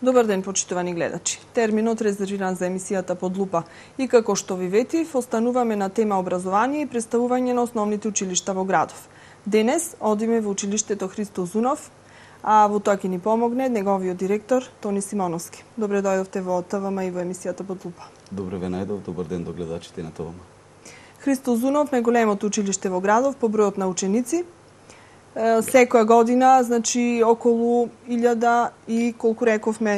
Добар ден, почитувани гледачи. Терминот резервиран за емисијата Под лупа. И како што ви ветив, остануваме на тема образование и представување на основните училишта во градов. Денес одиме во училиштето Христо Узунов, а во тоа ќе ни помогне неговиот директор Тони Симоновски. Добре дојдовте во ТВМ и во емисијата Под лупа. Добре ве најдов, добар ден до гледачите на ТВМ. Христо Узунов е големото училиште во градов по бројот на ученици. Секоја година, значи, околу 1000 и колку рековме,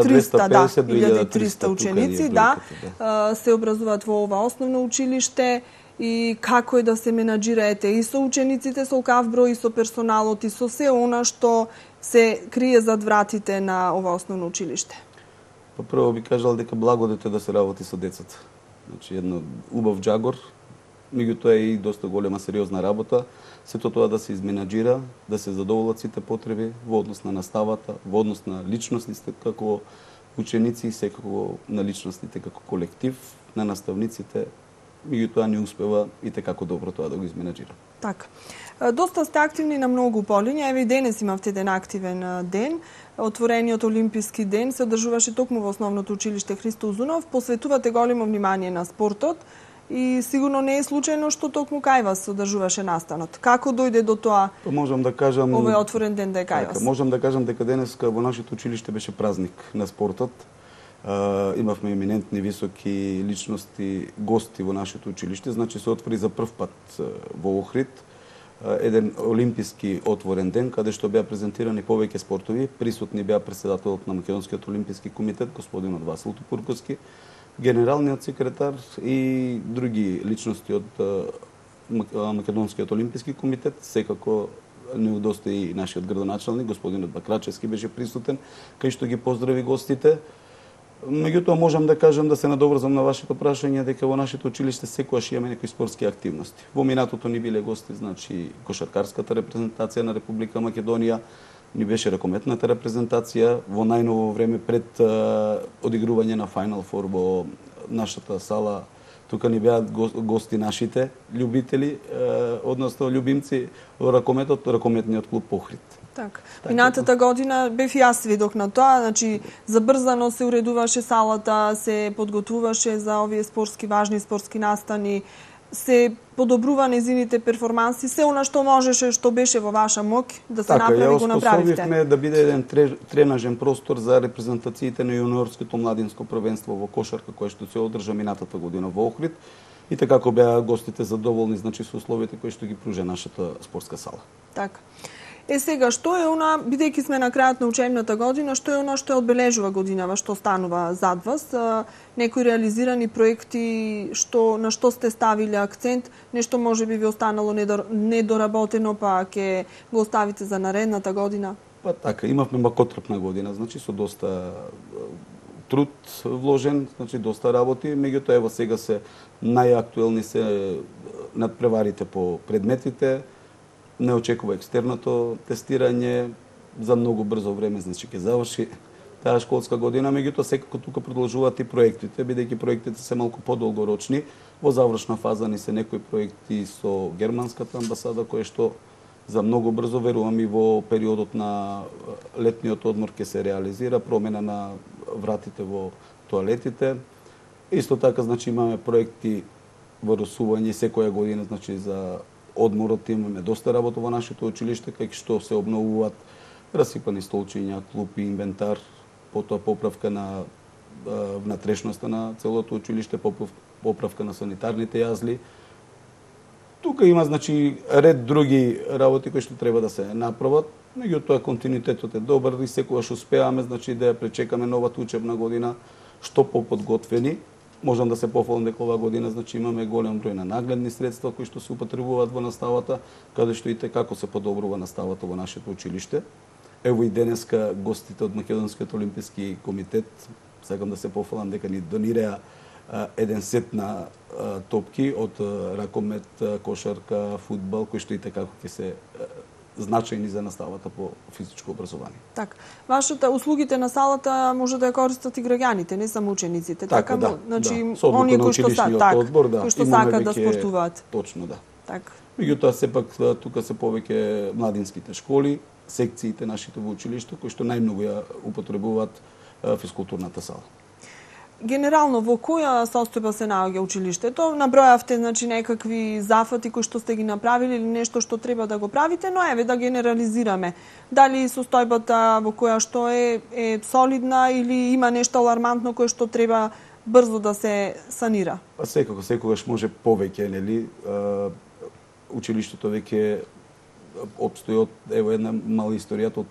1300 ученици, се образуваат во ова основно училиште. И како е да се менаџираете и со учениците, со кав број, и со персоналот, и со се она што се крие зад вратите на ова основно училиште? Па прво би кажал дека благодет е да се работи со децата. Значи, едно убав џагор, меѓутоа е и доста голема сериозна работа. Сето тоа да се изменаџира, да се задоволат сите потреби во однос на наставата, во однос на личностите како ученици и секако на личностите како колектив, на наставниците, меѓутоа не успева и како добро тоа да го изменаџира. Така. Доста сте активни на многу полиња. Еве и денес имавте еден активен ден. Отворениот олимписки ден се одржуваше токму во основното училиште Христо Узунов. Посветувате големо внимание на спортот. И сигурно не е случајно што токму кај вас се одржуваше настанот. Како дојде до тоа? Можам да кажам овој отворен ден да е кај вас? Можам да кажам дека денеска во нашето училиште беше празник на спортот. Имавме еминентни високи личности, гости во нашето училиште, значи се отвори за прв пат во Охрид еден олимписки отворен ден, каде што беа презентирани повеќе спортови. Присутни беа председателот на Македонскиот олимписки комитет, господинот Васил Тупурковски, генералниот секретар и други личности од Македонскиот олимписки комитет. Секако не удостои и нашиот градоначалник, господинот Бакрачевски, беше присутен, кај што ги поздрави гостите. Меѓутоа можам да кажам, да се надоврзам на вашето прашање, дека во нашето училиште секогаш имаме некои спортски активности. Во минатото ни биле гости, значи, кошаркарската репрезентација на Република Македонија, ни беше ракометната репрезентација, во најново време пред одигрување на Final Four во нашата сала. Тука ни беа гости нашите љубители, односно љубимци во ракометот, ракометниот клуб Охрид. Така. Минатата година бев и јас сведок на тоа, значи забрзано се уредуваше салата, се подготвуваше за овие важни спортски настани, се подобрува незините перформанси, се она што можеше, што беше во ваша моќ да се направи, го направивте. Така, ја да биде еден тренажен простор за репрезентациите на јуниорското младинско првенство во кошарка, кое што се одржа минатата година во Охрид. И така беа гостите задоволни, значи, со условите кои што ги пружа нашата спортска сала. Така. Сега, што е она, бидејќи сме на крајот на учебната година, што е она што ја одбележува годинава, што станува зад вас? Некои реализирани проекти, на што сте ставиле акцент, нешто може би ви останало недоработено, па ќе го оставите за наредната година? Па така, имавме макотрпна година, значи со доста труд вложен, значи доста работи, меѓутоа ево сега се најактуелни се надпреварите по предметите. Не очекува екстерното тестирање, за многу брзо време, значи ќе заврши таа школска година, меѓутоа секако тука продолжуваат и проектите, бидејќи проектите се малку подолгорочни. Во завршна фаза ни се некои проекти со германската амбасада, кои што за многу брзо, верувам, и во периодот на летниот одмор ќе се реализира промена на вратите во тоалетите. Исто така, значи, имаме проекти во росување секоја година, значи за одморот имаме доста работа во нашето училиште, кај што се обновуваат расипани столчиња, клупи, инвентар, потоа поправка на внатрешноста на целото училиште, поправка на санитарните јазли. Тука има, значи, ред други работи кои што треба да се направат, меѓутоа континуитетот е добар и секогаш успеаме, значи, да ја пречекаме новата учебна година што поподготвени. Можам да се пофалам дека оваа година, значи, имаме голем број на нагледни средства кои што се употребуваат во наставата, каде што и како се подобрува наставата во нашето училиште. Ево и денеска гостите од Македонскиот олимписки комитет, сакам да се пофалам дека ни донираја еден сет на топки од ракомет, кошарка, фудбал, кои што и како ќе се значајни за наставата по физичко образование. Така. Услугите на салата може да ја користат и граѓаните, не само учениците. Така, да. Значи, оние кои што сакаат да спортуваат. Точно, да. Така. Меѓутоа, сепак, тука се повеќе младинските школи, секциите нашите во училиште, кои што најмногу ја употребуваат физкултурната сала. Генерално, во која состојба се наоѓа училиштето? Набројавте, значи, некакви зафати кои што сте ги направили или нешто што треба да го правите, но еве да генерализираме. Дали состојбата во која што е солидна или има нешто алармантно кое што треба брзо да се санира? Па секогаш може повеќе, нели? Училиштето веќе обстои од една мала историјата од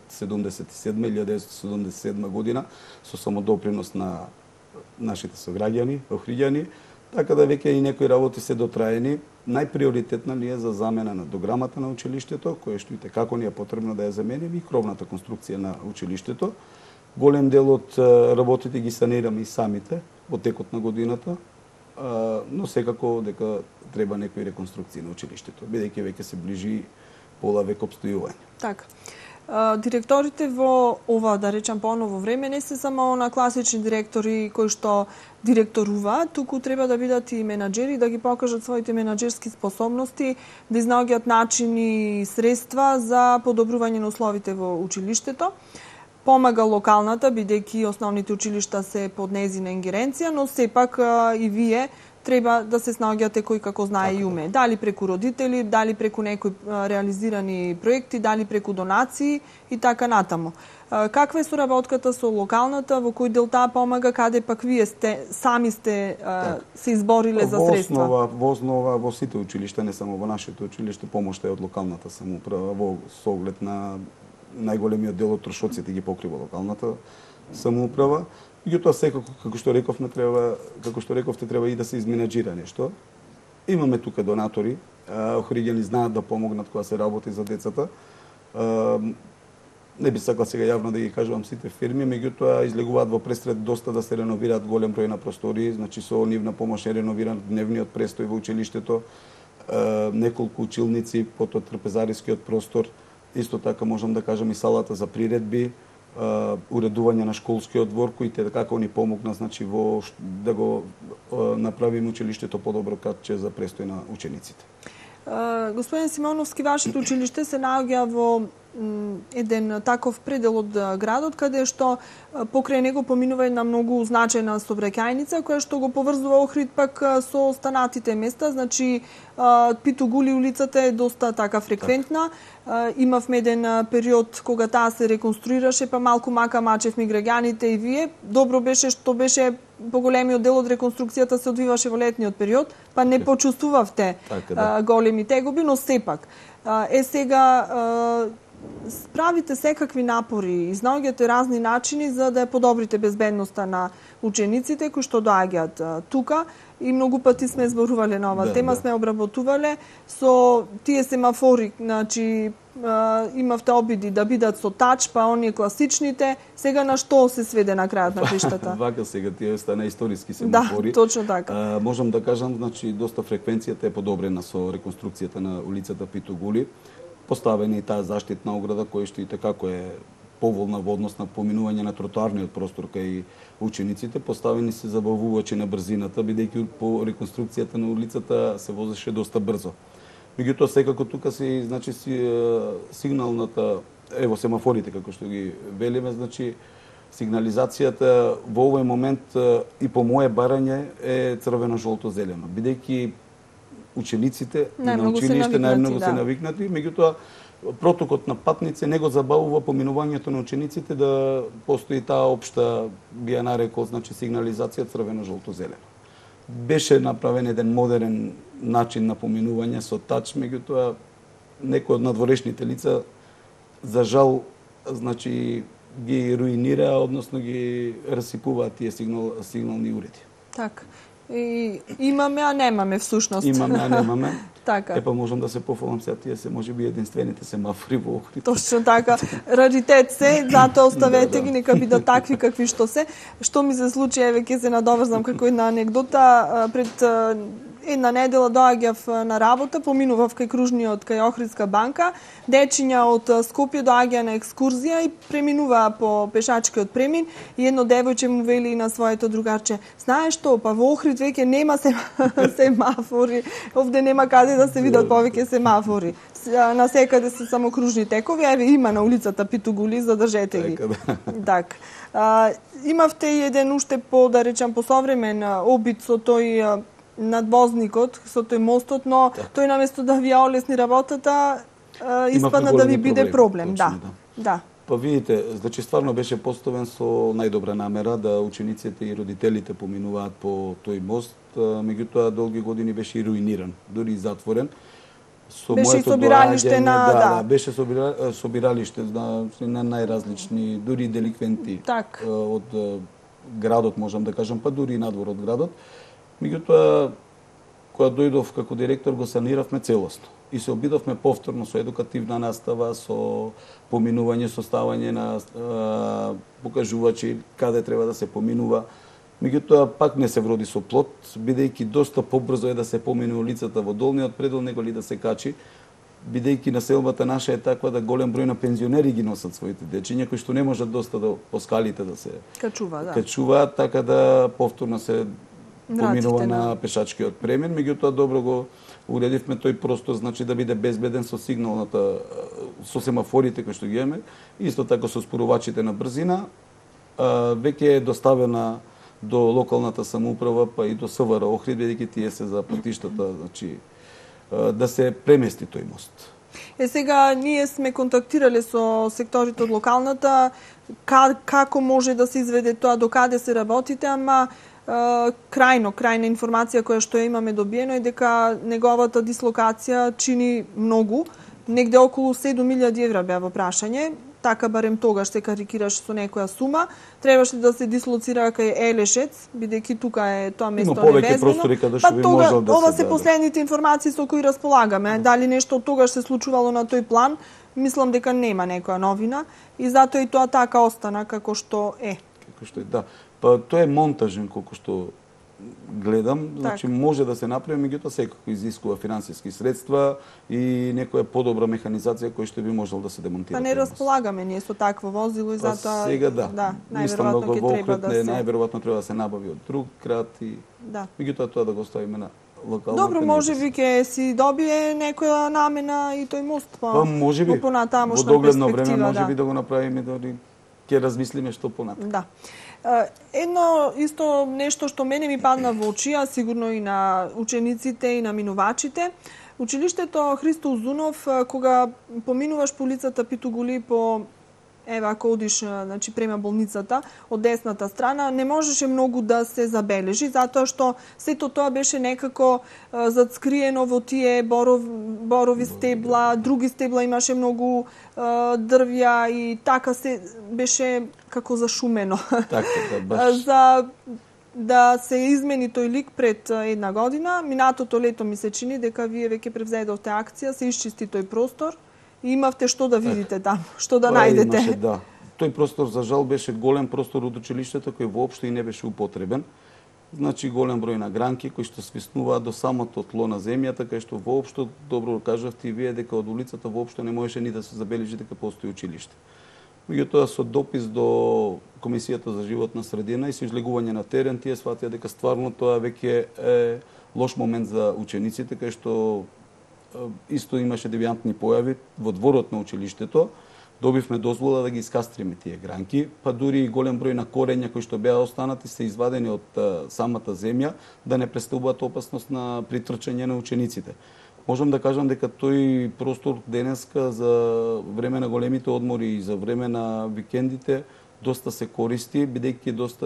1977 година со самодопринос на нашите сограѓани, охриѓани, така да веќе и некои работи се дотраени. Најприоритетна ни е за замена на дограмата на училиштето, која што и како ни е потребно да ја заменим, и кровната конструкција на училиштето. Голем дел од работите ги санираме и самите во текот на годината, но секако дека треба некои реконструкции на училиштето, бидејќи веќе се ближи пола век обстојување. Така. Директорите во ова, да речам, поново време не се само на класични директори кои што директоруваат, туку треба да бидат и менаџери, да ги покажат своите менаџерски способности, да изнаоѓаат начини и средства за подобрување на условите во училиштето. Помага локалната, бидејќи основните училишта се под нејзина ингеренција, но сепак и вие треба да се снаоѓате кој како знае и уме. Дали преку родители, дали преку некои реализирани проекти, дали преку донации и така натаму. Каква е соработката со локалната, во кој дел таа помага, каде пак вие сами сте се избориле за средства? Во основа во сите училишта, не само во нашето училиште, помошта е од локалната самоуправа, со оглед на најголемиот дел од трошоците ги покрива локалната самоуправа. Меѓутоа секако, како што рековте, треба и да се изменаџира нешто. Имаме тука донатори, охриѓани знаат да помогнат кога се работи за децата. Не би сакал сега јавно да ги кажувам сите фирми, меѓутоа излегуваат во престред доста да се реновираат голем број на простори, значи со нивна помош е реновиран дневниот престој во училиштето, неколку училници, потоа трпезарискиот простор, исто така можам да кажам и салата за приредби, уредување на школскиот двор, кои како ни помогна, значи да го направиме училиштето подобро катче за престој на учениците. Господин Симоновски, вашето училиште се наоѓа во еден таков предел од градот, каде што покрај него поминува една многу значајна сообраќајница, која што го поврзува Охрид пак со останатите места, значи Питогули улицата е доста така фреквентна. Имавме еден период кога таа се реконструираше, па малку мака мачевме граѓаните и вие. Добро беше што беше поголемиот дел од реконструкцијата се одвиваше во летниот период, па не почувствувавте големи тегоби, но сепак. Сега правите секакви напори, изнаоѓате разни начини за да подобрите безбедноста на учениците кои што доаѓаат тука, и многу пати сме зборувале на оваа тема, сме обработувале со тие семафори, значи имавте обиди да бидат со тач, па оние класичните, сега на што се сведе на крајот на криштата? Вака сега тие стана историски семафори. Да, точно така. Можам да кажам, значи доста фреквенцијата е подобрена со реконструкцијата на улицата Питогули. Поставена и таа заштитна ограда која што и како е поволна во однос на поминување на тротоарниот простор кај учениците. Поставени се забавувачи на брзината, бидејќи по реконструкцијата на улицата се возеше доста брзо. Меѓутоа секако тука се значи сигналната, ево семафорите како што ги велиме, значи сигнализацијата во овој момент и по мое барање е црвено-жолто-зелено, бидејќи учениците на училиште најмногу се навикнати, меѓутоа протокот на патници не го забавува поминувањето на учениците да постои таа општа, би ја нарекол, значи сигнализација црвено-жолто-зелено. Беше направен еден модерен начин на поминување со тач, меѓутоа некои од надворешните лица за жал значи ги руинира, односно ги расипуваат тие сигнални уреди. Така. И имаме, а немаме всушност. Имаме, а немаме. Така. Епа можам да се пофалам сега, тие се можеби единствените семафори во Охрид. Точно така. Раритет се, затоа оставете ги, нека бидат такви какви што се. Што ми се случи, еве ќе се надоврзам како една анегдота, пред една недела доаѓав на работа, поминував кај кружниот кај Охридска банка, дечиња од Скопје доаѓа на екскурзија и преминуваа по пешачкиот премин и едно девојче му вели на своето другарче: "Знаеш што, па во Охрид веќе нема семафори, овде нема каде да се видат повеќе семафори. На секаде се само кружни текови, еве има на улицата Питугули, задржете ги." Так. Имавте и еден уште по, да речам, посовремен обид со тој надвозникот, со тој мостот, но тој наместо да ви олесни работата, испадна да ви биде проблем. Да. Па видите, значи стварно беше поставен со најдобра намера да учениците и родителите поминуваат по тој мост, меѓутоа долги години беше и руиниран, дури и затворен. Беше и собиралиште на... беше собиралиште на најразлични, дури деликвенти од градот, можам да кажам, па дури и надвор од градот. Меѓутоа, кога дојдов како директор, го саниравме целосно и се обидовме повторно со едукативна настава, со поминување, со ставање на покажувачи каде треба да се поминува. Меѓутоа, пак не се вроди со плод, бидејќи доста побрзо е да се помине улицата во долниот предел, него ли да се качи, бидејќи населбата наша е таква да голем број на пензионери ги носат своите дечиња, кои што не можат доста по скалите да се качуваат, така да повторно се поминува на пешачкиот премин. Меѓутоа, добро го уредивме тој простор, значи да биде безбеден со сигналната, со семафорите кои што ги имаме, исто така со спорувачите на брзина. Веќе е доставена до локалната самоуправа, па и до СВР Охрид, бидејќи тие се за патиштата, значи да се премести тој мост. Сега ние сме контактирале со секторите од локалната, како може да се изведе тоа, до каде се работите, ама крајна информација која што имаме добиено е дека неговата дислокација чини многу, негде околу 7.000 евра беа во прашање. Така барем тогаш се карикираше со некоја сума. Требаше да се дислоцира кај Елешец, бидејќи тука е тоа место невезено. Па тога, ова се последните информации со кои располагаме. Дали нешто од тогаш се случувало на тој план, мислам дека нема некоја новина и затоа и тоа така остана како што е. Како што е, да. Па тоа е монтажен, колку што гледам, значи може да се направи, меѓутоа секако изискува финансиски средства и некоја подобра механизација која што би можел да се демонтира. Па не располагаме ние со такво возило и затоа сега најверојатно ќе треба да се најверојатно треба да се набави од друг град и меѓутоа тоа да го оставиме на локалната. Добро, можеби ќе си добие некоја намена и тој мост, па можеби во догледно време можеби да го направиме, дори ќе размислиме што понатаму. Да. Едно исто нешто што мене ми падна во очи, а сигурно и на учениците и на минувачите, училиштето Христо Узунов, кога поминуваш по улицата Питугули по ако одиш, значи према болницата од десната страна, не можеше многу да се забележи, затоа што сето тоа беше некако зацкриено во тие борови стебла, други стебла, имаше многу дрвја и така се беше како зашумено. Така, баш. За да се измени тој лик пред една година, минатото лето ми се чини дека вие веќе превзедовте акција, се исчисти тој простор. И имавте што да видите таму, што да најдете. Имаше, да. Тој простор, за жал, беше голем простор од училиштето, кој воопшто и не беше употребен. Значи, голем број на гранки, кои што свиснуваат до самото тло на земјата, кај што воопшто, добро кажавте и вие, дека од улицата воопшто не можеше ни да се забележи дека постои училиште. Меѓутоа, со допис до Комисијата за животна средина и со излегување на терен, тие сватија дека стварно тоа веќе е лош момент за учениците, кај што исто имаше девијантни појави во дворот на училиштето. Добивме дозвола да ги искастриме тие гранки, па дури и голем број на корења кои што беа останати се извадени од самата земја, да не представуваат опасност на притрчање на учениците. Можам да кажам дека тој простор денеска за време на големите одмори и за време на викендите доста се користи, бидејќи доста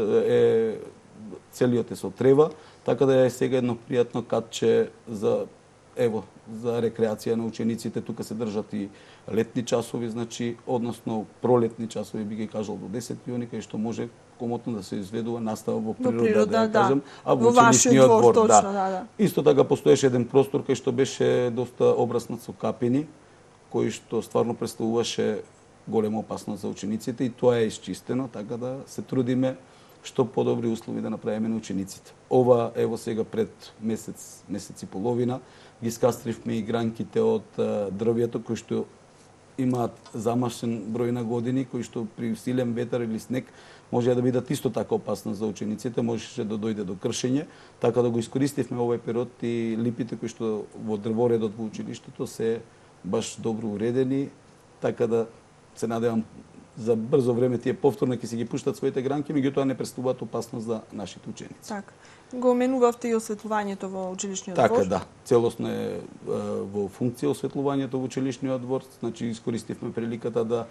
целиот е со трева, така да е сега едно пријатно катче за рекреација на учениците. Тука се држат и летни часови, значи, односно пролетни часови, би ги кажал, до 10 јуни, кај што може комотно да се изведува настава во природа, да ја кажам, а во училишниот двор, да. Исто така постоеше еден простор кај што беше доста обраснат со капини, кој што стварно представуваше голема опасност за учениците и тоа е исчистено, така да се трудиме што подобри услови да направиме на учениците. Ова ево сега пред месец и половина ги скастривме и гранките од дрвјето кои што имаат замашен број на години, кои што при силен ветер или снег може да бидат исто така опасни за учениците, можеше да дојде до кршење, така да го искористивме овој период и липите кои што во дрворедот во училиштето се баш добро уредени, така да се надевам за брзо време тие повторно ќе си ги пуштат своите гранки, меѓутоа не представуваат опасност за нашите ученици. Така. Го менувавте и осветлувањето во училишниот двор? Така, да. Целосно е во функција осветлувањето во училишниот двор. Значи, искористивме приликата да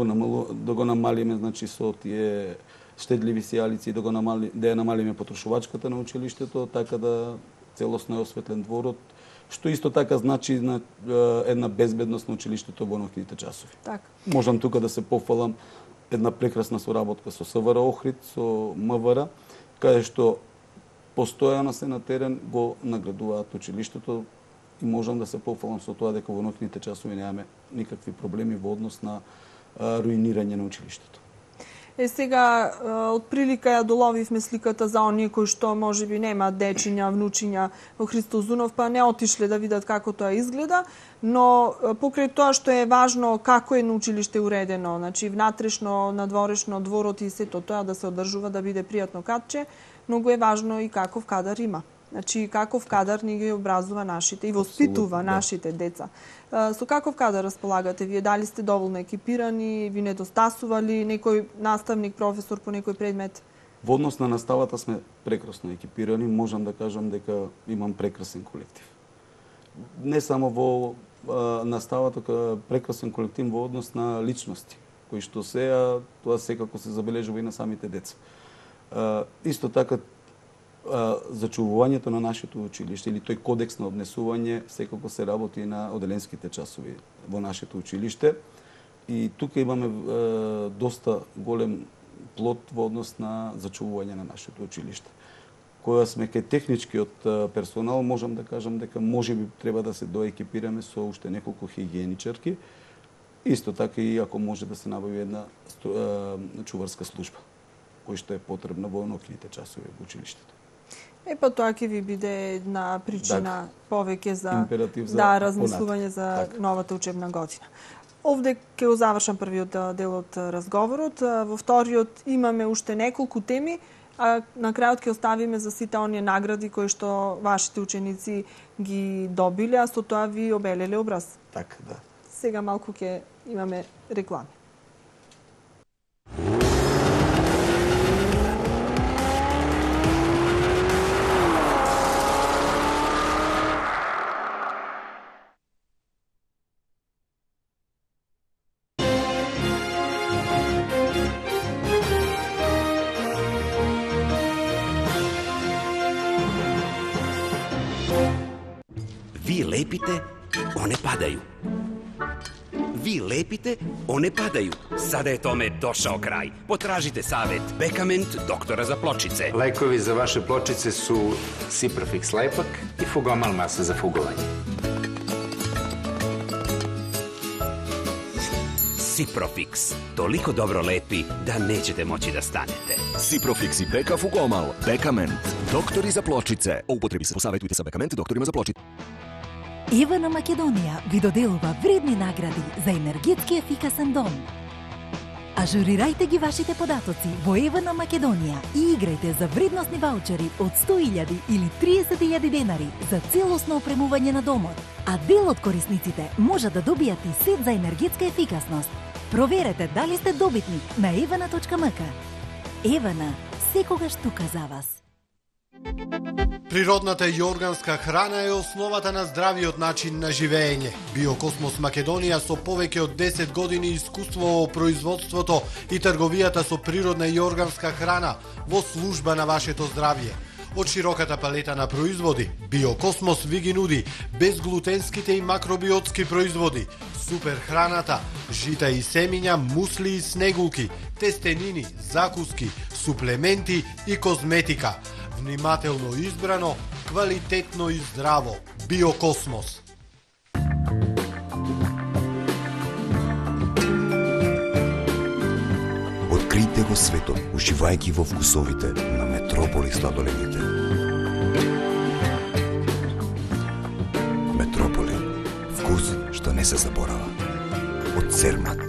го намалиме, значи, со тие штедливи сијалици, да ја намалиме потрошувачката на училиштето, така да целосно е осветлен дворот, што исто така значи една безбедност на училиштето во ноќните часови. Така. Можам тука да се пофалам една прекрасна соработка со СВР Охрид, со МВР, каде што постојано се на терен го наградуваат училиштето и можам да се пофалам со тоа дека во ноќните часови немаме никакви проблеми во однос на руинирање на училиштето. Сега, од прилика ја доловивме сликата за оние кои што можеби немаат дечиња, внучиња во Христо Узунов, па не отишле да видат како тоа изгледа, но покрај тоа што е важно како е на училиште уредено, значи внатрешно, надворешно, дворот и сето тоа да се одржува, да биде пријатно катче, многу е важно и каков кадар има. Значи, каков кадар ни ги образува нашите и воспитува нашите деца. Со каков кадар располагате вие? Дали сте доволно екипирани, ви недостасували некој наставник, професор по некој предмет? Во однос на наставата сме прекрасно екипирани, можам да кажам дека имам прекрасен колектив. Не само во наставата, тука прекрасен колектив во однос на личности, кои што тоа секако се забележува и на самите деца. Исто така, зачувувањето на нашето училиште или тој кодекс на однесување секако се работи на оделенските часови во нашето училиште и тука имаме доста голем плод во однос на зачувување на нашето училиште. Кога сме кај техничкиот персонал, можам да кажам дека можеби треба да се доекипираме со уште неколку хигиеничарки, исто така и ако може да се набави една чуварска служба, која што е потребна во ноќните часови во училиштето. Па тоа ќе ви биде една причина повеќе за размислување за новата учебна година. Овде ќе завршам првиот дел од разговорот. Во вториот имаме уште неколку теми, а на крајот ќе оставиме за сите оние награди кои што вашите ученици ги добиле, а со тоа ви обелеле образ. Така, да. Сега малку ќе имаме реклами. Ви лепите, оне падају. Ви лепите, оне падају. Сада е томе дошao крај. Потражите савет Бекамент, доктора за плочице. Лекови за ваше плочице су Сипрофикс лепак и Фугомал маса за фуговање. Сипрофикс. Толико добро лепи да неćete moći da станете. Сипрофикс и Бека Фугомал. Бекамент. Доктори за плочице. О употреби се посаветујте sa Бекамент докторима за плочице. Ева на Македонија ви доделува вредни награди за енергетски ефикасен дом. Ажурирајте ги вашите податоци во Ева на Македонија и играјте за вредносни ваучери од 100.000 или 30.000 денари за целосно опремување на домот. А дел од корисниците може да добијат и сет за енергетска ефикасност. Проверете дали сте добитник на evana.mk. Евана, секогаш тука за вас. Природната и органска храна е основата на здравиот начин на живење. Биокосмос Македонија со повеќе од 10 години искуство во производството и трговијата со природна и органска храна во служба на вашето здравје. Од широката палета на производи, Биокосмос ви ги нуди безглутенските и макробиотски производи, супер храната, жита и семиња, мусли и снегулки, тестенини, закуски, суплементи и козметика. Внимателно избрано, квалитетно и здраво. Биокосмос. Открийте го светот, уживајќи во вкусовите на Метрополи сладоледите. Метрополи. Вкус што не се заборава. Од Цермат.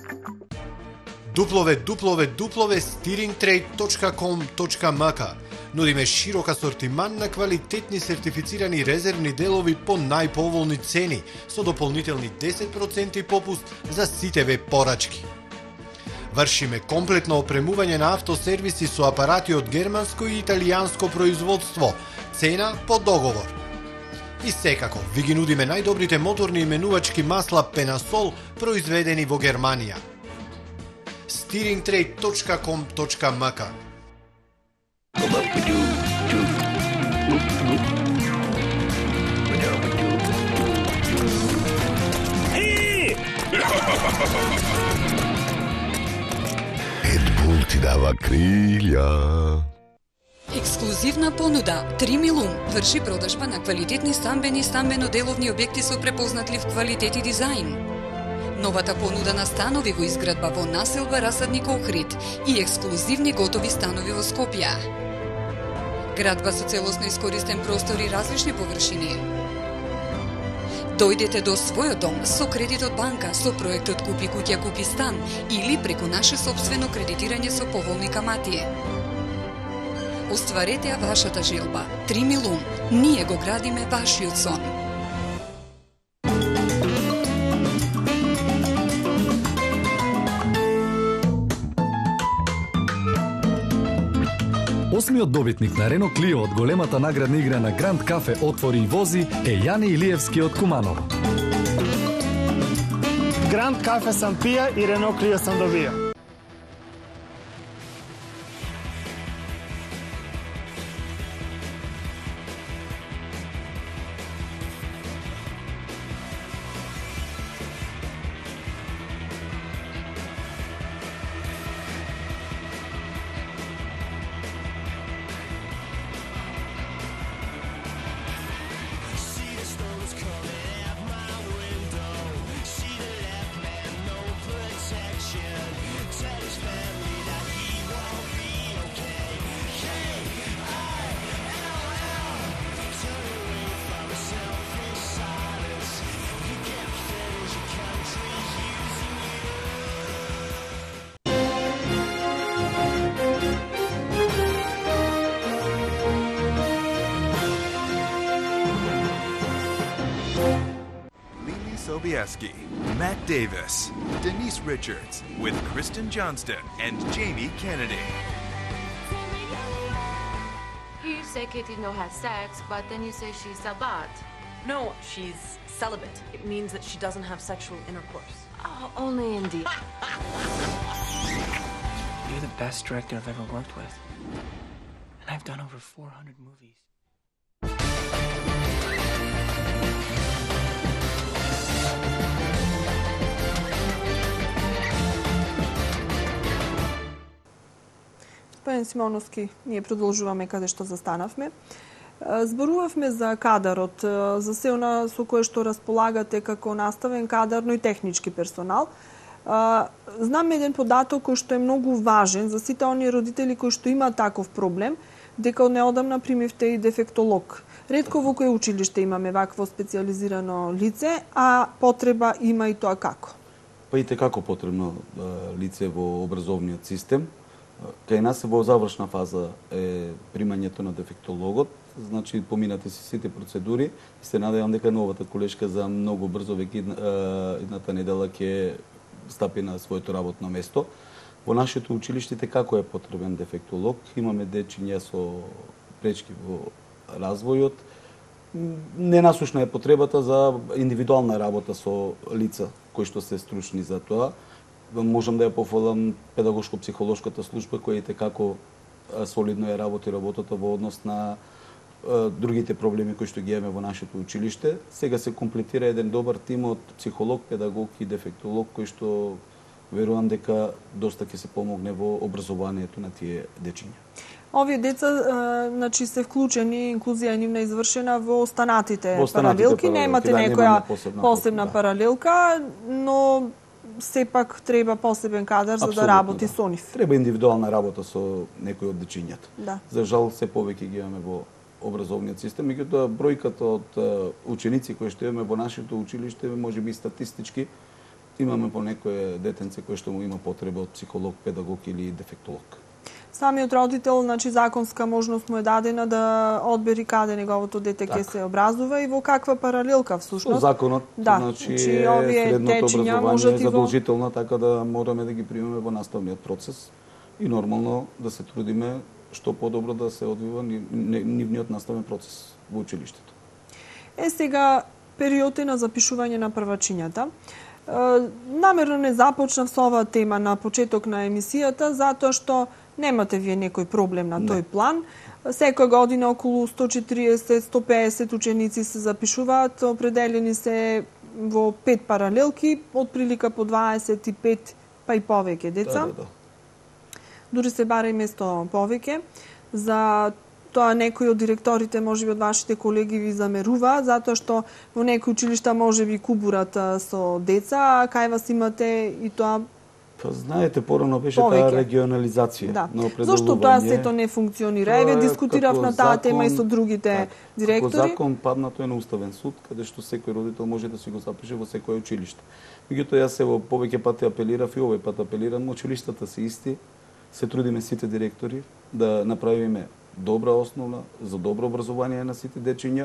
www.steeringtrade.com.mk Нудиме широк асортиман на квалитетни сертифицирани резервни делови по најповолни цени, со дополнителни 10% попуст за сите веб порачки. Вршиме комплетно опремување на автосервиси со апарати од германско и италијанско производство, цена по договор. И секако, ви ги нудиме најдобрите моторни именувачки масла Пенасол, произведени во Германија. steeringtrade.com.mk Едбул ти дава крилја. Ексклузивна понуда 3 милун врши продажба на квалитетни стамбени и стамбено-деловни објекти со препознатлив квалитет и дизајн. Новата понуда на станови во изградба во населба Расадник Охрид и ексклузивни готови станови во Скопје. Градба со целосно искористен простор и различни површини. Дојдете до својот дом со кредит од банка, со проектот Купи куќа, купи стан или преку наше сопствено кредитирање со поволни камати. Остварете ја вашата желба. 3 милун. Ние го градиме вашиот сон. Осмиот добитник на Рено Клио од големата наградна игра на Гранд Кафе Отвори и вози е Јане Илиевски од Куманово. Гранд Кафе сам пија и Рено Клио сам добија. Sobieski, Matt Davis, Denise Richards, with Kristen Johnston and Jamie Kennedy. You say Katie no has sex, but then you say she's celibate. No, she's celibate. It means that she doesn't have sexual intercourse. Oh, only indeed. You're the best director I've ever worked with. And I've done over 400 movies. Господин Симоновски, ние продолжуваме каде што застанавме. Зборувавме за кадарот, за се она со кое што располагате како наставен кадар, но и технички персонал. Знам еден податок кој што е многу важен за сите оние родители кои што имаат таков проблем, дека од неодамна примивте и дефектолог. Ретко во кое училиште имаме вакво специализирано лице, а потреба има и тоа како? Па и како потребно лице во образовниот систем. Кај нас во завршна фаза е примањето на дефектологот, значи поминате си сите процедури и се надевам дека новата колешка за многу брзо веќе едната недела ќе стапи на своето работно место. Во нашето училиште како е потребен дефектолог, имаме дечиња со пречки во развојот. Ненасушна е потребата за индивидуална работа со лица кои што се стручни за тоа. Можам да ја пофалам педагошко-психолошката служба која е како солидно ја работи работата во однос на другите проблеми кои што ги имаме во нашето училиште. Сега се комплетира еден добар тим од психолог, педагог и дефектолог кој што верувам дека доста ќе се помогне во образованието на тие дечиња. Овие деца значи се вклучени, инклузија нивна извршена во останатите паралелки, немате некоја посебна паралелка, но сепак треба посебен кадар за да работи со нив. Треба индивидуална работа со некои од дечињата. Да. За жал се повеќе ги имаме во образовниот систем, меѓутоа бројката од ученици кои што имаме во нашето училиште, можеби статистички имаме по некое детенце кој што му има потреба од психолог, педагог или дефектолог. Самиот родител, значи законска можност му е дадена да одбери каде неговото дете ќе се образува и во каква паралелка всушност. Со законот, значи средното образование е задолжително, така да мораме да ги примеме во наставниот процес и нормално да се трудиме што подобро да се одвива нивниот наставен процес во училиштето. Сега период е на запишување на првачињата. Намерно не започнав со оваа тема на почеток на емисијата, затоа што немате вие некој проблем на тој план. Секоја година околу 140-150 ученици се запишуваат, определени се во 5 паралелки, отприлика по 25 па и повеќе деца. Да. Дури се бара и место повеќе. За тоа некои од директорите, можеби од вашите колеги ви замерува, затоа што во некои училишта можеби кубурат со деца, а кај вас имате и тоа Па знаете, порано беше таа регионализација на определување. Зошто тоа сето не функционира? Еве дискутирав на таа тема и со другите директори. Како закон паднато е на Уставен суд, каде што секој родител може да си го запише во секое училиште. Меѓутоа јас во повеќе пати апелирав и овој пат апелирам, училиштата се исти, се трудиме сите директори да направиме добра основа за добро образование на сите дечиња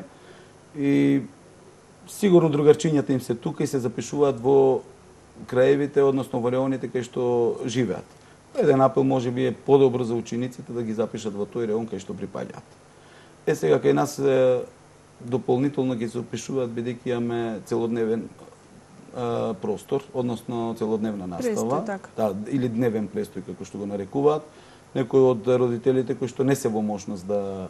и сигурно другарчињата им се тука и се запишуваат во краевите, односно во реоните кај што живеат. Еден апел можеби е подобро за учениците да ги запишат во тој реон кај што припаѓаат. Сега кај нас дополнително ги запишуваат бидејќи имаме целодневен простор, односно целодневна настава, или дневен престој како што го нарекуваат. Некои од родителите кои што не се во можност да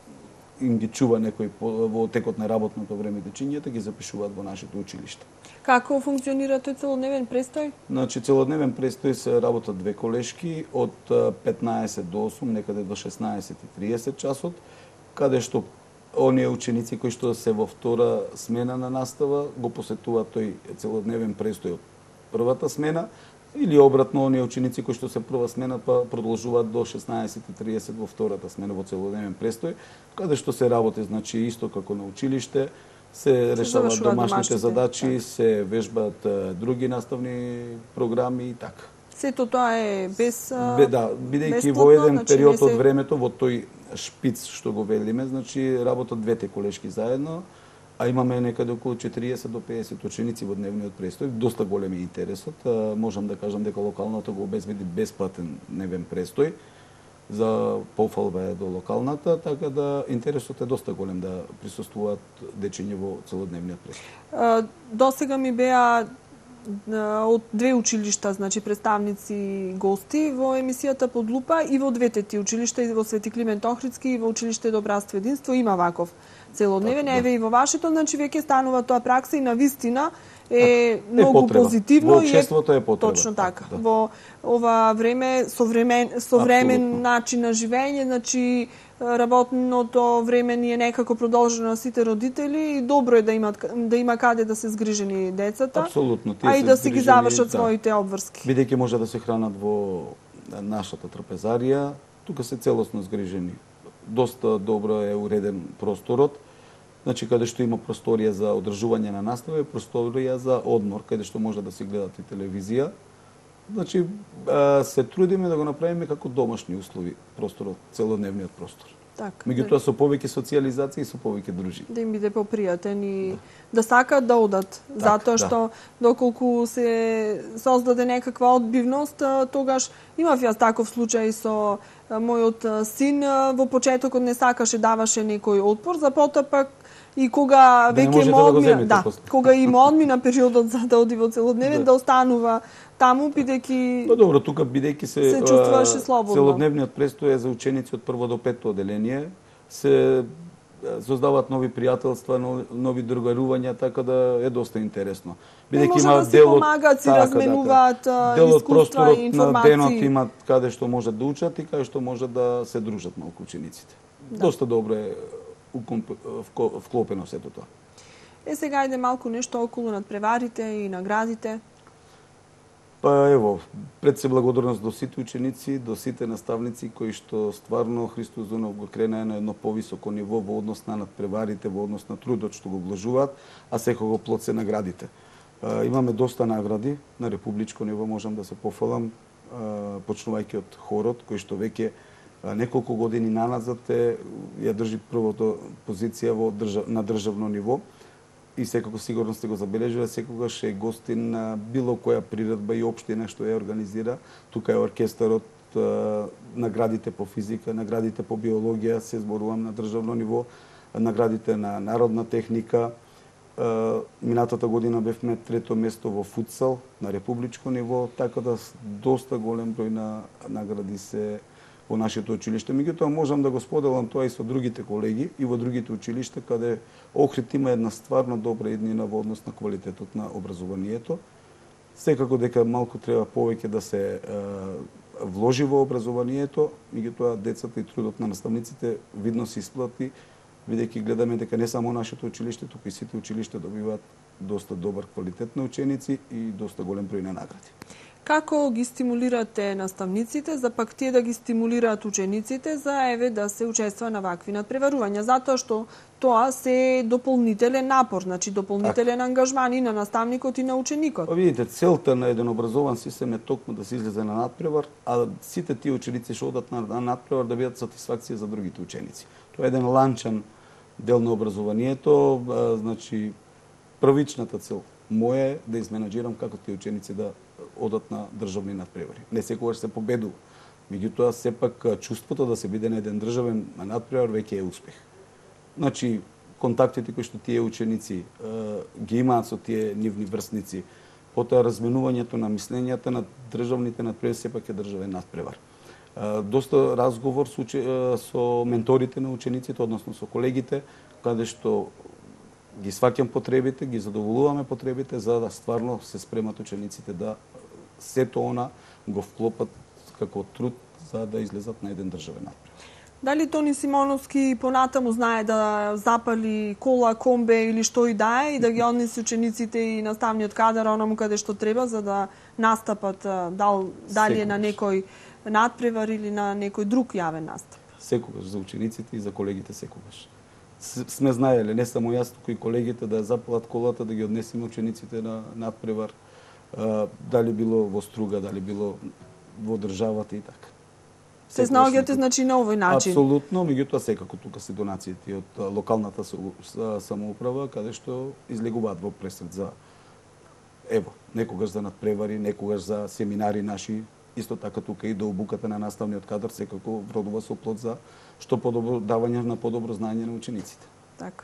им ги чува некој во текот на работното време дечињата, ги запишуваат во нашето училиште. Како функционира тој целодневен престој? Значи, целодневен престој се работат две колешки од 15 до 8, некаде до 16:30 часот, каде што оние ученици кои што се во втора смена на настава го посетуваат тој целодневен престој од првата смена, или обратно оние ученици кои што се прва смена па продолжуваат до 16:30 во втората смена во целодневен престој, каде што се работи, значи исто како на училиште, се решаваат домашните задачи, се вежбаат други наставни програми и така. Сето тоа е без да, бидејќи во еден период од времето во тој шпиц што го велиме, значи работат двете колешки заедно, а имаме некаде околу 40 до 50 ученици во дневниот престој, доста голем е интересот. Можам да кажам дека локалната го обезбеди бесплатен дневен престој, за пофалба е до локалната, така да интересот е доста голем да присуствуваат дечиња во целодневниот престој. Досега ми беа од две училишта, значи представници гости во емисијата Под лупа и во двете ти училишта, и во Свети Климент Охридски и во училиште Добратство единство има ваков целодневен, еве и во вашето, значи веќе станува тоа пракса и на вистина е многу позитивно. Во општеството е потреба. Точно така. Во ова време современ начин на живење, значи работното време ни е некако продолжено на сите родители и добро е да има каде да се згрижени децата. Апсолутно. А и да си ги завршат своите обврски. Бидејќи може да се хранат во нашата трапезарија, тука се целосно згрижени. Доста добро е уреден просторот. Значи, каде што има просторија за одржување на настава и просторија за одмор, каде што може да се гледат и телевизија. Значи, се трудиме да го направиме како домашни услови просторот, целодневниот простор. Меѓутоа со повеќе социјализација и со повеќе дружини. Да им биде попријатен и да сакаат да одат, затоа што доколку се создаде некаква одбивност, тогаш имав јас таков случај со мојот син, во почетокот не сакаше, даваше некој отпор, за потоа пак и кога веќе му одмина, кога има одмина периодот за да оди во целодневен, да останува таму, бидејќи Па добро, тука бидејќи се чувствуваше слободно. Целодневниот престој е за ученици од прво до петто оделение, се создаваат нови пријателства, нови другарувања, така да е доста интересно. Бидејќи има дел од помагаат, си разменуваат искуства и информации. Дел од на денот имат каде што можат да учат и каде што можат да се дружат малку учениците. Доста добро е вклопено сето тоа. Сега иде малку нешто околу надпреварите и наградите. Па ево, пред се благодарност до сите ученици, до сите наставници кои што стварно Христос Дунов го кренаа на едно повисоко ниво во однос на надпреварите, во однос на трудот што го вложуваат, а секого плод се наградите. Имаме доста награди на републичко ниво, можам да се пофалам, почнувајќи од хорот кој што веќе неколку години наназад ја држи првото позиција на државно ниво. И секако сигурно сте го забележили, секогаш е гостин на било која приредба и општина што ја организира. Тука е оркестарот, наградите по физика, наградите по биологија, се зборувам на државно ниво, наградите на народна техника. Минатата година бевме трето место во футсал на републичко ниво, така да доста голем број на награди се во нашето училиште. Меѓутоа можам да го споделам тоа и со другите колеги и во другите училишта каде Охрид има една стварно добра еднина во однос на квалитетот на образованието. Секако дека малку треба повеќе да се вложи во образованието, меѓутоа децата и трудот на наставниците видно се исплати, бидејќи гледаме дека не само нашето училиште, туку и сите училишта добиваат доста добар квалитет на ученици и доста голем број на награди. Како ги стимулирате наставниците, за пак тие да ги стимулираат учениците за да се учества на вакви надпреварувања, затоа што тоа се дополнителен напор, значи дополнителен ангажман и на наставникот и на ученикот. Видите, целта на еден образован систем е токму да се излезе на надпревар, а сите тие ученици што одат на надпревар да бидат сатисфакција за другите ученици. Тоа е еден ланчан дел на образованието, значи првичната цел моја е да изменаџирам како тие ученици да одат на државни надпревари. Не секогаш се победува. Меѓутоа, сепак чувството да се биде на еден државен надпревар веќе е успех. Значи, контактите кои што тие ученици ги имаат со тие нивни врсници, потоа разменувањето на мислењата на државните надпревари сепак е државен надпревар. Доста разговор со менторите на учениците, односно со колегите, каде што ги сваќам потребите, ги задоволуваме потребите за да стварно се спремат учениците да сето она го вклопат како труд за да излезат на еден државен надпревар. Дали Тони Симоновски понатаму знае да запали кола, комбе или што и да е и да ги однесе учениците и наставниот кадар онаму каде што треба за да настапат дали е на некој надпревар или на некој друг јавен настап? Секогаш за учениците и за колегите секогаш. Сме знаеле, не само јас, туку и колегите да запалат колата, да ги однесеме учениците на надпревар, дали било во Струга, дали било во државата и така. Се наоѓате значи на овој начин? Апсолутно, меѓутоа секако тука се донациите од локалната самоуправа, каде што излегуваат во пресред за некогаш за надпревари, некогаш за семинари наши, исто така тука и до обуката на наставниот кадар секако вродува со плод за што подобро давање на подобро знаење на учениците. Така.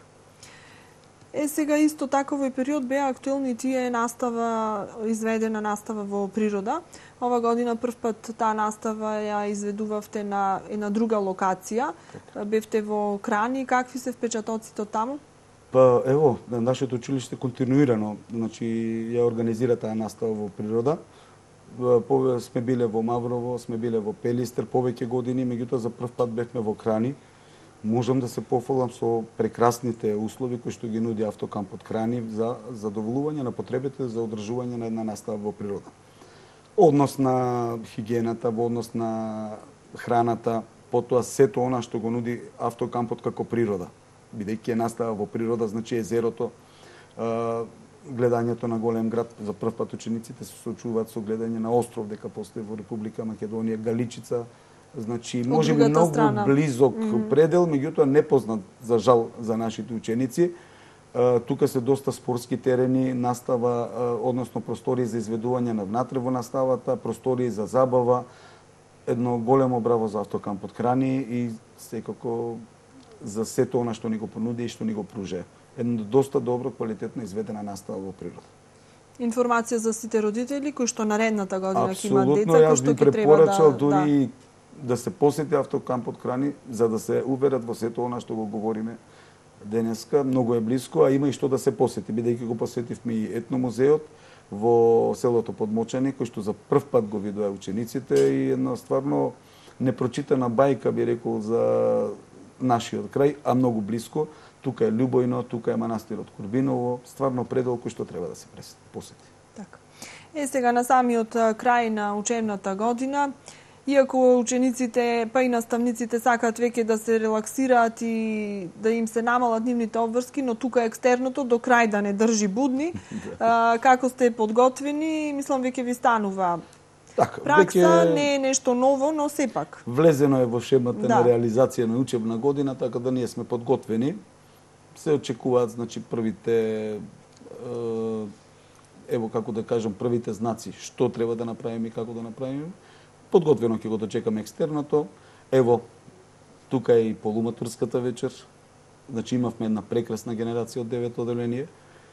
Сега исто така овој период беа актуелни тие настава, изведена настава во природа. Ова година прв пат таа настава ја изведувавте на една друга локација. Бевте во Крани, какви се впечатоците од таму? Па ево, нашето училиште континуирано, значи ја организира таа настава во природа. Сме биле во Маврово, сме биле во Пелистер повеќе години, меѓутоа за прв пат бевме во Крани. Можам да се пофалам со прекрасните услови кои што ги нуди автокампот Крани за задоволување на потребите за одржување на една настава во природа. Однос на хигиената, во однос на храната, потоа сето она што го нуди автокампот како природа. Бидејќи е настава во природа, значи езерото, гледањето на голем град, за прв пат учениците се соочуваат со гледање на остров дека постои во Република Македонија, Галичица, значи можеби многу близок предел, меѓутоа непознат за жал за нашите ученици. Тука се доста спортски терени, настава, односно простории за изведување на внатре во наставата, простории за забава, едно големо браво за автокампот Крани и секако за сето она што ни го понуди и што ни го пружи. Една доста добро, квалитетно изведена настава во природа. Информација за сите родители кои што наредната година ќе имаат деца кои што ќе треба да... Апсолутно, јас би препорачал дури да се посети автокампот Крани за да се уверат во сето она што го говориме денеска. Многу е блиско, а има и што да се посети, бидејќи го посетивме и етномузеот во селото Подмочани, кој што за прв пат го видоа учениците и една стварно непрочитана бајка, би рекол, за нашиот крај, а многу блиско. Тука е Љубојно, тука е манастирот Курбиново, стварно предел кој што треба да се посети. Така. Сега на самиот крај на учебната година, иако учениците, па и наставниците сакаат веќе да се релаксираат и да им се намалат нивните обврски, но тука екстерното до крај да не држи будни. Како сте подготвени, мислам веќе ви станува пракса, не е нешто ново, но сепак. Влезено е во шемата на реализација на учебна година, така да ние сме подготвени. Се очекуваат, значи, првите ево како да кажам, првите знаци што треба да направиме и како да направиме. Подготвено ќе го дочекаме екстерното. Ево, тука е и полуматурската вечер. Значи имавме една прекрасна генерација од 9 оделение.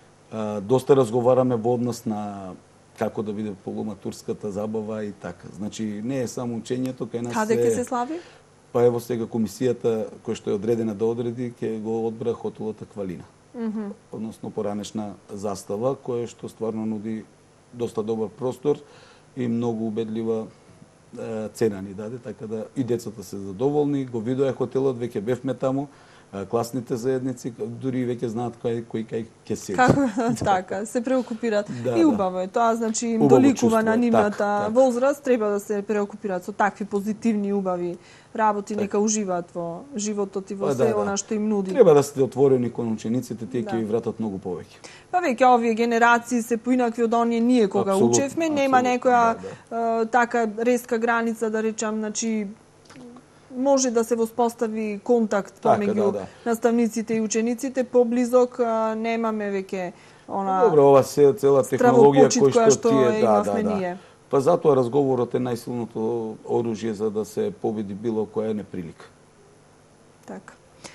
Доста разговараме во однос на како да биде полуматурската забава и така. Значи не е само учењето, кај нас Каде ќе се слави? Па ево сега комисијата која што е одредена да одреди ќе го одбра хотелот Аквалина. Односно поранешна застава, која што стварно нуди доста добар простор и многу убедлива цена ни даде, така да и децата се задоволни. Го видоа хотелот, веќе бевме таму, класните заедници дури веќе знаат кој кај ќе седи. Така, се преокупираат. И убаво е тоа, значи им доликува на нивната возраст, треба да се преокупираат со такви позитивни убави работи, нека уживаат во животот и во се она што им нуди. Треба да сте отворени кон учениците, тие ќе ви вратат многу повеќе. Па веќе овие генерации се поинакви од оние ние кога учевме, нема некоја така резка граница, да речам, значи може да се воспостави контакт помеѓу наставниците и учениците, поблизок немаме веќе она. Добро, ова се цела технологија која што тие имавме ние. Па затоа разговорот е најсилното оружје за да се победи било која неприлика. Така.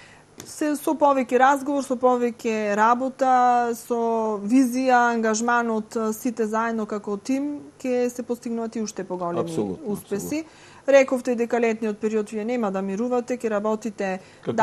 Со повеќе разговор, со повеќе работа, со визија, ангажман од сите заедно како тим, ќе се постигнуваат и уште поголеми успеси. Рековте дека летниот период вие нема да мирувате, ќе работите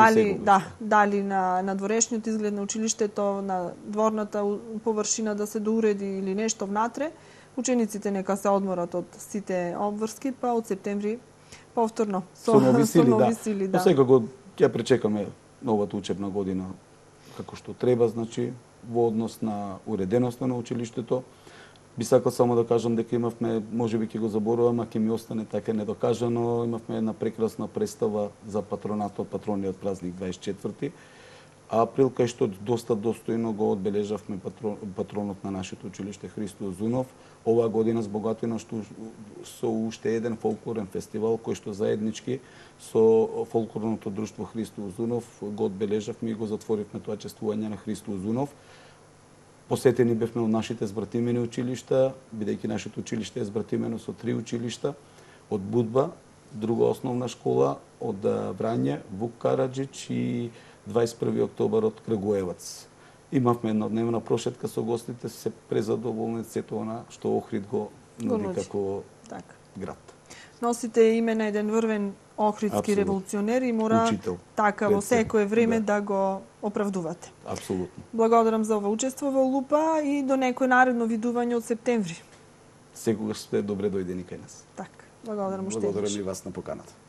дали на дворешниот изглед на училиштето, на дворната површина да се доуреди или нешто внатре. Учениците нека се одморат од сите обврски, па од септември повторно со нови сили. Да. Секако ќе пречекаме новата учебна година како што треба, значи во однос на уреденоста на училиштето. Би сакал само да кажам дека имавме, можеби ќе го заборавам, а ќе ми остане така недокажано, имавме една прекрасна представа за патронатот, патрониот празник 24 април, кај што доста достојно го одбележавме патронот на нашето училиште Христо Узунов. Оваа година збогатено со уште еден фолклорен фестивал кој што заеднички со фолклорното друштво Христо Узунов го одбележавме и го затворивме тоа чествување на Христо Узунов. Посетени бевме од нашите збратимени училишта, бидејќи нашето училиште е збратимено со 3 училишта, од Будба, друга основна школа, од Врање, Вук Караджич и 21 октобар од Крагуевац. Имавме еднодневна прошетка со гостите, се презадоволни сето она што Охрид го нуди како град. Носите име на еден врвен охридски револуционер и мора така во секое време да го оправдувате. Апсолутно. Благодарам за ова учество во Лупа и до некој наредно видување од септември. Секогаш сте добре дојдени кај нас. Така, благодарам уште. Благодарам и вас на поканата.